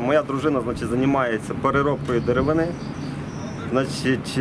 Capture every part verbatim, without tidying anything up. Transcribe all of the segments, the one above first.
Моя дружина, значить, займається переробкою деревини, значить,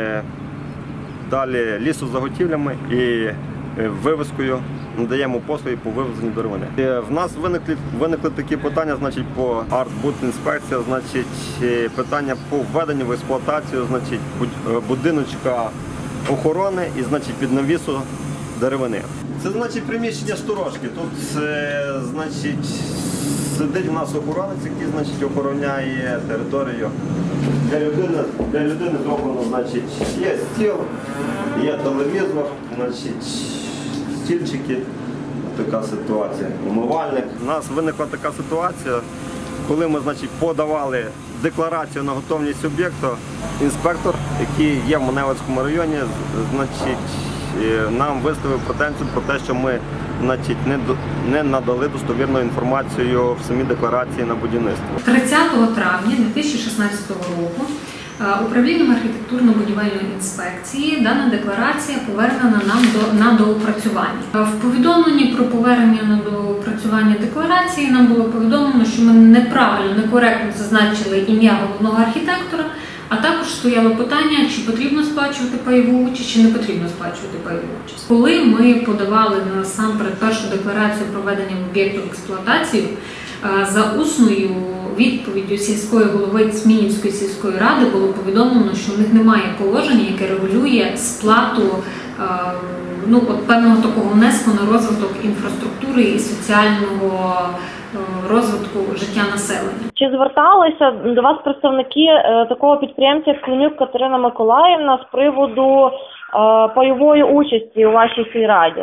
далі лісозаготівлями і вивезкою, надаємо послуги по вивезенню деревини. В нас виникли, виникли такі питання, значить, по артбудінспекція, значить, питання по введенню в експлуатацію, значить, будиночка охорони і, значить, під навісу деревини. Це, значить, приміщення сторожки. Тут, значить, сидить у нас охоронець, який, значить, охороняє територію. Для людини, для людини зроблено, значить, є стіл, є телевізор, значить, стільчики. Така ситуація. Умивальник. У нас виникла така ситуація, коли ми, значить, подавали декларацію на готовність об'єкту, інспектор, який є в Маневицькому районі, значить, нам виставив претензію про те, що ми, значить, не, не надали достовірну інформацію в самій декларації на будівництво. тридцятого травня дві тисячі шістнадцятого року управлінням архітектурно-будівельної інспекції дана декларація повернена нам до, на доопрацювання. В повідомленні про повернення на доопрацювання декларації нам було повідомлено, що ми неправильно, некоректно зазначили ім'я головного архітектора, а також стояло питання, чи потрібно сплачувати пайову участь, чи не потрібно сплачувати пайову участь. Коли ми подавали насамперед першу декларацію про введення об'єкту в експлуатацію, за усною відповіддю сільської голови Зміївської сільської ради було повідомлено, що в них немає положення, яке регулює сплату ну, от певного такого внеску на розвиток інфраструктури і соціального розвитку життя населення. Чи зверталися до вас представники такого підприємця, як Климюк Катерина Миколаївна, з приводу пайової участі у вашій сільраді?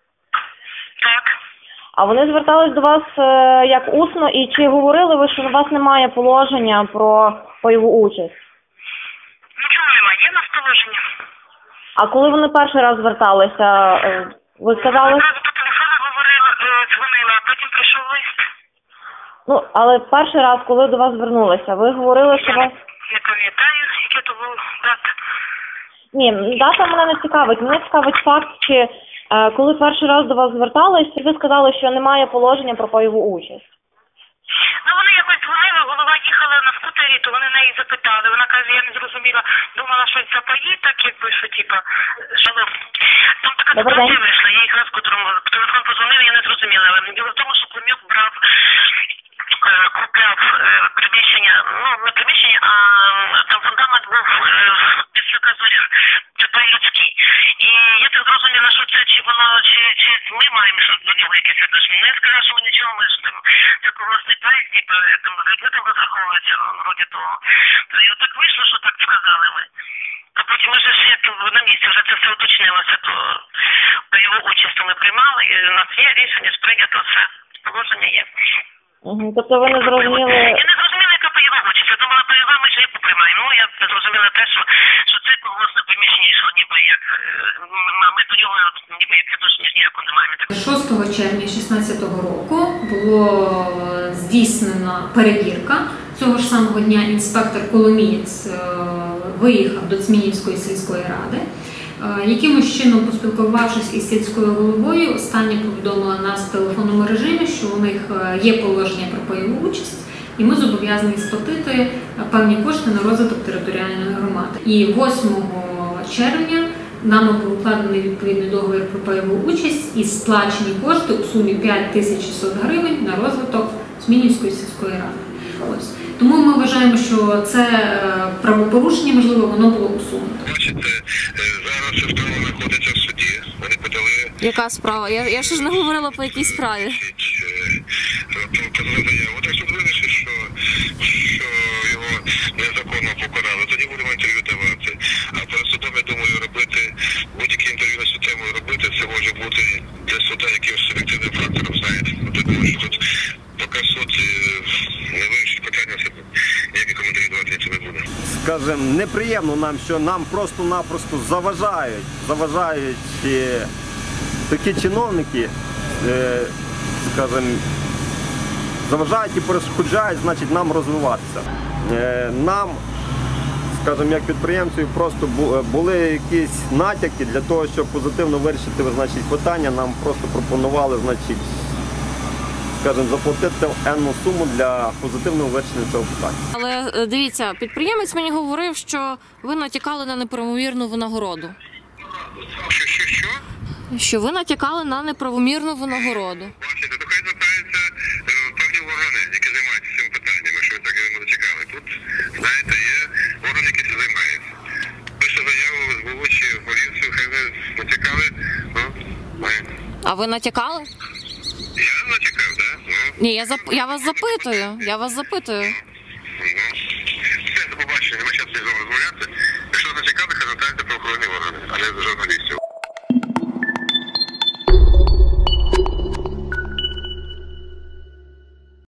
Так. А вони звертались до вас як усно, і чи говорили ви, що у вас немає положення про пайову участь? Нічого немає, є в нас положення. А коли вони перший раз зверталися, ви сказали... Я одразу по телефону говорила, дзвонила, а потім прийшов лист. Ну, але перший раз, коли до вас звернулися, ви говорили, що Я вас... не пам'ятаю, яке то була дата. Ні, дата мене не цікавить. Мене цікавить факт, чи коли перший раз до вас звертались, ви сказали, що немає положення про пайову участь. Ну, вони якось дзвонили, голова їхала на скутері, то вони неї запитали. Вона каже, я не зрозуміла, думала, що це паї, так якби, що, типа, шалом. Там така ситуація вийшла, я якраз по телефон позвонила, я не зрозуміла. Але діло в тому, що Климюк брав, купляв приміщення, ну, не приміщення, а там фундамент був після Казуря, це по-людськи. І я так зрозуміла, що це чи воно, чи, чи ми маємо щось до нього якісь відношення. Ну, я сказала, що ми нічого, ми ж там, це колосний проєкт, типу, там, люди там розраховуються, вроді того. І от так вийшло, що так сказали ми. А потім ми ж ще на місці вже це все уточнилося, то бойову участь ми приймали, і у нас є рішення, сприйнято все, положення є. Угу, тобто ви не зрозуміли... Я не зрозуміла, яка пайова участь. Я думала, пайова ми ще яку приймаємо. Ну, я не зрозуміла те, що, що це колгоспне приміщення йшло ніби як... Ми до нього ніби як відношення ніякого не маємо. шостого червня дві тисячі шістнадцятого року було здійснена перевірка. Цього ж самого дня інспектор Коломієць виїхав до Зміївської сільської ради. Якимось чином, поспілкувавшись із сільською головою, остання повідомила нас в телефонному режимі, що у них є положення про пайову участь, і ми зобов'язані сплатити певні кошти на розвиток територіальної громади. І восьмого червня нами був укладений відповідний договір про пайову участь і сплачені кошти у сумі п'ять тисяч шістсот гривень на розвиток Зміївської сільської ради. Ось. Тому ми вважаємо, що це правопорушення, можливо, воно було усунуто. Бачите, зараз ця справа знаходиться в суді. Вони подали... Яка справа? Я, я ще ж не говорила по якій справі. Подали заяву. Так суд вирішив, що, що його незаконно покарали. Тоді будемо інтерв'ю давати. А перед судом, я думаю, робити, будь-які інтерв'ю на цю тему робити, це може бути для суда якимось суб'єктивним фактором, знаєте. Я думаю, що тут поки суд не вирішить питання, ніякі коментарі давати нічого не буде. Скажем, неприємно нам, що нам просто-напросто заважають, заважають е, такі чиновники, е, скажем, заважають і перешкоджають, значить, нам розвиватися. Е, нам, скажем, як підприємців, просто були якісь натяки для того, щоб позитивно вирішити, значить, питання, нам просто пропонували, значить, скажімо, заплатити енну суму для позитивного вирішення цього питання. Але е, дивіться, підприємець мені говорив, що ви натякали на неправомірну винагороду. Що, що, що? Що ви натякали на неправомірну винагороду. Бачите, то хай звертаються е, певні органи, які займаються цим питаннями, що ви так не зацікали. Тут, знаєте, є органи, які цим займаються. Пише заяву в ес бе у чи в поліцію, хай ви натякали, ну, маємо. А ви натякали? Я натякав, так? Да? Ну, Ні, я зап... я вас запитую. Я вас запитую. ну. Все, до побачення, нема часу з вами розмовляти. Якщо натякати, хай звертаються правоохоронні органи, а не журналісти.